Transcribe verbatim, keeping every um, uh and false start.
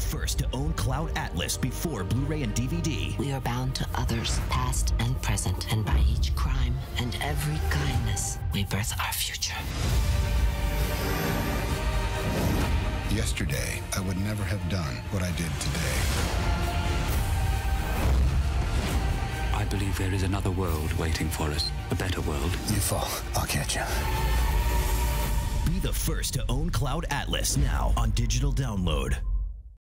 first to own Cloud Atlas before Blu-ray and D V D. We are bound to others, past and present, and by each crime and every kindness, we birth our future. Yesterday, I would never have done what I did today. I believe there is another world waiting for us. A better world. You fall, I'll catch you. Be the first to own Cloud Atlas now on digital download.